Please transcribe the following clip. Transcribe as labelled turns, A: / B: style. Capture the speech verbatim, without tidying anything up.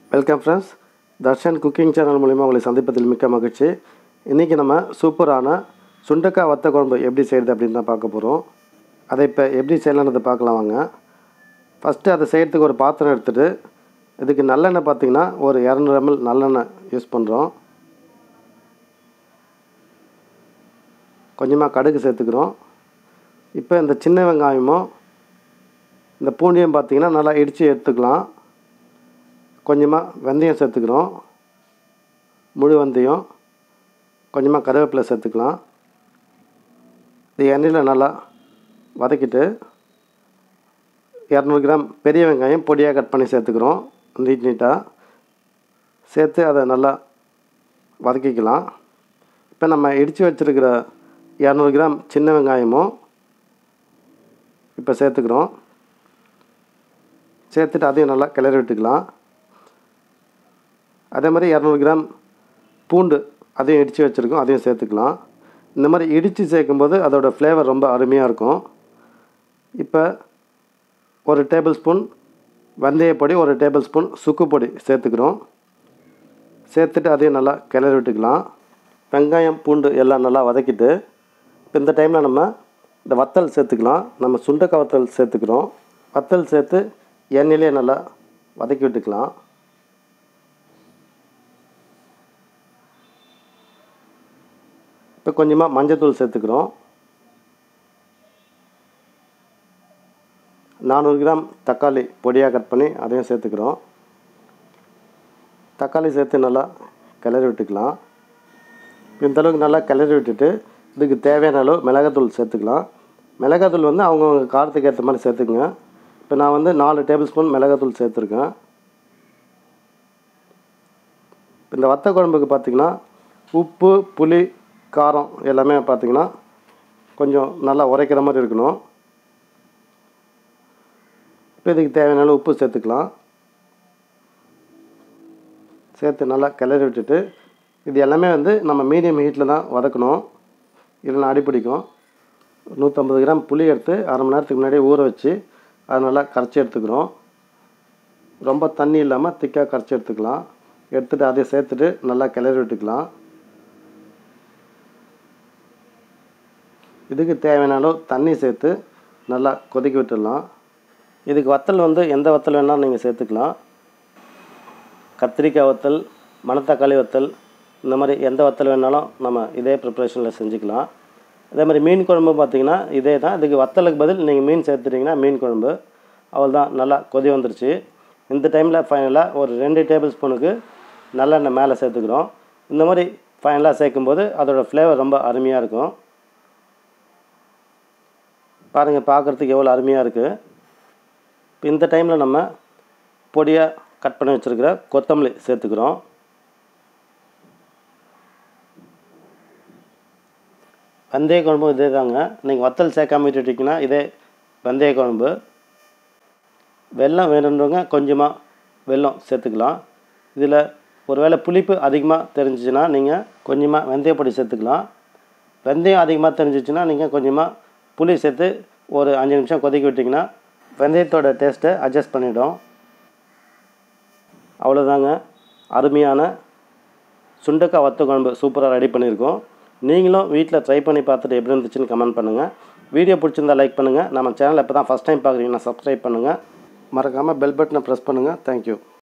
A: Welcome friends, Darshan cooking channel மூலிமா உங்களை சந்திப்பதில் மிக்க மகிழ்ச்சி. இன்றைக்கி நம்ம சூப்பரான சுண்டக்காய் வத்த குழம்பு எப்படி செய்கிறது அப்படின்னு தான் பார்க்க போகிறோம். அதை இப்போ எப்படி செய்யலான்றதை பார்க்கலாம் வாங்க. ஃபஸ்ட்டு அதை செய்கிறதுக்கு ஒரு பாத்திரம் எடுத்துகிட்டு இதுக்கு நல்லெண்ணெய் பார்த்திங்கன்னா ஒரு இரநூறு எம்எல் நல்லெண்ணெய் யூஸ் பண்ணுறோம். கொஞ்சமாக கடுகு சேர்த்துக்கிறோம். இப்போ இந்த சின்ன வெங்காயமும் இந்த பூண்டியும் பார்த்திங்கன்னா நல்லா இடித்து எடுத்துக்கலாம். கொஞ்சமாக வெந்தயம் சேர்த்துக்கிறோம், முழு வெந்தயம், கொஞ்சமாக கருவேப்பிலை சேர்த்துக்கலாம். இது எண்ணெயில் நல்லா வதக்கிட்டு இரநூறு கிராம் பெரிய வெங்காயம் பொடியாக கட் பண்ணி சேர்த்துக்கிறோம். நீட் நீட்டாக சேர்த்து அதை நல்லா வதக்கிக்கலாம். இப்போ நம்ம இடித்து வச்சுருக்கிற இரநூறு கிராம் சின்ன வெங்காயமும் இப்போ சேர்த்துக்கிறோம். சேர்த்துட்டு அதையும் நல்லா கிளறி விட்டுக்கலாம். அதே மாதிரி இரநூறு கிராம் பூண்டு அதையும் இடித்து வச்சுருக்கோம், அதையும் சேர்த்துக்கலாம். இந்த மாதிரி இடித்து சேர்க்கும்போது அதோடய ஃப்ளேவர் ரொம்ப அருமையாக இருக்கும். இப்போ ஒரு டேபிள் ஸ்பூன் வெந்தயப்பொடி, ஒரு டேபிள் ஸ்பூன் சுக்கு பொடி சேர்த்துக்கிறோம். சேர்த்துட்டு அதையும் நல்லா கிளறி விட்டுக்கலாம். வெங்காயம் பூண்டு எல்லாம் நல்லா வதக்கிட்டு இப்போ இந்த டைமில் நம்ம இந்த வத்தல் சேர்த்துக்கலாம். நம்ம சுண்டக்காய் வத்தல் சேர்த்துக்கிறோம். வத்தல் சேர்த்து எண்ணெயிலே நல்லா வதக்கி விட்டுக்கலாம். இப்போ கொஞ்சமாக மஞ்சள்தூள் சேர்த்துக்கிறோம். நானூறு கிராம் தக்காளி பொடியாக கட் பண்ணி அதையும் சேர்த்துக்கிறோம். தக்காளி சேர்த்து நல்லா கிளறி விட்டுக்கலாம். இந்தளவுக்கு நல்லா கிளறி விட்டுட்டு இதுக்கு தேவையான அளவு மிளகாத்தூள் சேர்த்துக்கலாம். மிளகாத்தூள் வந்து அவங்கவுங்க காரத்துக்கு ஏற்ற மாதிரி சேர்த்துக்குங்க. இப்போ நான் வந்து நாலு டேபிள் ஸ்பூன் மிளகாத்தூள் சேர்த்துருக்கேன். இந்த வத்த குழம்புக்கு பார்த்திங்கன்னா உப்பு, புளி, காரம் எல்லாமே பார்த்திங்கன்னா கொஞ்சம் நல்லா உரைக்கிற மாதிரி இருக்கணும். இப்போ இதுக்கு தேவையான அளவு உப்பு சேர்த்துக்கலாம். சேர்த்து நல்லா கிளறி விட்டுட்டு இது எல்லாமே வந்து நம்ம மீடியம் ஹீட்டில் தான் வதக்கணும், இல்லைன்னா அடிப்பிடிக்கும். நூற்றம்பது கிராம் புளி எடுத்து அரை மணி நேரத்துக்கு முன்னாடியே ஊற வச்சு அதை நல்லா கரைச்சி எடுத்துக்கிறோம். ரொம்ப தண்ணி இல்லாமல் திக்காக கரைச்சி எடுத்துக்கலாம். எடுத்துகிட்டு அதை சேர்த்துட்டு நல்லா கிளறி விட்டுக்கலாம். இதுக்கு தேவையான அளவு தண்ணி சேர்த்து நல்லா கொதிக்க விட்டுடலாம். இதுக்கு வத்தல் வந்து எந்த வத்தல் வேணாலும் நீங்கள் சேர்த்துக்கலாம். கத்திரிக்காய் வத்தல், மணத்தக்காளி வத்தல், இந்த மாதிரி எந்த வத்தல் வேணாலும் நம்ம இதே ப்ரிப்ரேஷனில் செஞ்சுக்கலாம். அதே மாதிரி மீன் குழம்பு பார்த்திங்கன்னா இதே தான். இதுக்கு வத்தலுக்கு பதில் நீங்கள் மீன் சேர்த்துட்டிங்கன்னா மீன் குழம்பு. அவள் தான் நல்லா கொதி வந்துருச்சு. இந்த டைமில் ஃபைனலாக ஒரு ரெண்டு டேபிள் ஸ்பூனுக்கு நல்லெண்ணெய் மேலே சேர்த்துக்கிறோம். இந்த மாதிரி ஃபைனலாக சேர்க்கும்போது அதோடய ஃப்ளேவர் ரொம்ப அருமையாக இருக்கும். பாருங்கள், பார்க்குறதுக்கு எவ்வளோ அருமையாக இருக்குது. இப்போ இந்த டைமில் நம்ம பொடியாக கட் பண்ணி வச்சுருக்கிற கொத்தமல்லி சேர்த்துக்கிறோம். வெந்தய குழம்பு இதே தாங்க. நீங்கள் வத்தல் சேர்க்காம விட்டுட்டிங்கன்னா இதே வெந்தய குழம்பு. வெல்லம் வேணுன்றவங்க கொஞ்சமாக வெல்லம் சேர்த்துக்கலாம். இதில் ஒரு வேளை புளிப்பு அதிகமாக தெரிஞ்சிச்சுன்னா நீங்கள் கொஞ்சமாக வெந்தயப்பொடி சேர்த்துக்கலாம். வெந்தயம் அதிகமாக தெரிஞ்சிச்சுன்னா நீங்கள் கொஞ்சமாக புளி சேர்த்து ஒரு அஞ்சு நிமிஷம் கொதிக்க விட்டிங்கன்னா வெந்தயத்தோட டேஸ்ட்டை அட்ஜஸ்ட் பண்ணிவிடும். அவ்வளோதாங்க, அருமையான சுண்டக்காய் வத்த குழம்பு சூப்பராக ரெடி பண்ணியிருக்கோம். நீங்களும் வீட்டில் ட்ரை பண்ணி பார்த்துட்டு எப்படி இருந்துச்சுன்னு கமெண்ட் பண்ணுங்கள். வீடியோ பிடிச்சிருந்தால் லைக் பண்ணுங்கள். நம்ம சேனலை இப்போ தான் ஃபஸ்ட் டைம் பார்க்குறீங்கன்னா சப்ஸ்கிரைப் பண்ணுங்கள். மறக்காமல் பெல் பட்டனை ப்ரெஸ் பண்ணுங்கள். தேங்க்யூ.